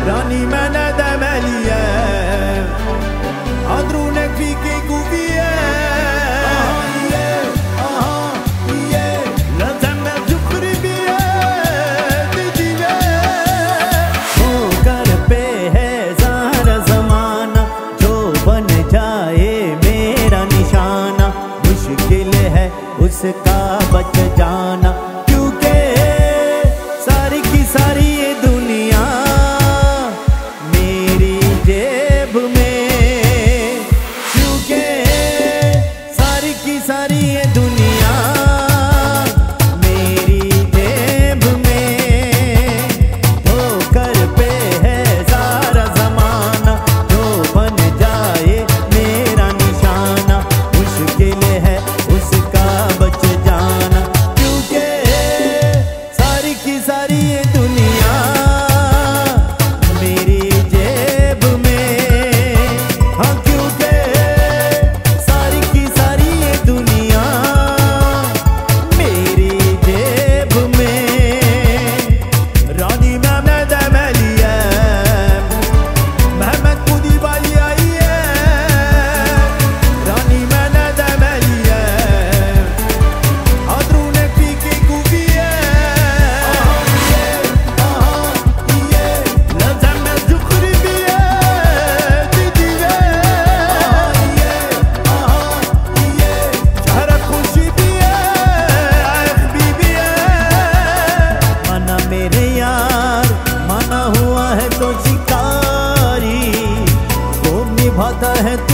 راني ما ندم اليوم عذرونك فيك كوفية لازم ذكري بيا تجيبه हो कर पे है सारा जमाना जो बन जाए मेरा निशाना मुश्किल है उसका बच जाना क्योंकि सारी की सारी ये दुनिया मेरी जेब में क्योंकि सारी की सारी ये दुनिया मेरी जेब में ठोकर पे है सारा जमाना जो बन जाए मेरा निशाना मुश्किल है उसका बच जाना क्योंकि सारी की सारी ये दुनिया मेरी जेब में हाँ क्योंकि सारी की सारी ये दुनिया मेरी जेब में راني ما ندم اليوم مهما تكوني بالي ايام راني ما ندم اليوم عذرونك فيك كوفية لازم ذكري بيا تجيبه شهرك خوشي بيا حبيبي माना मेरे यार माना हुआ है तो शिकारी वो निभाता है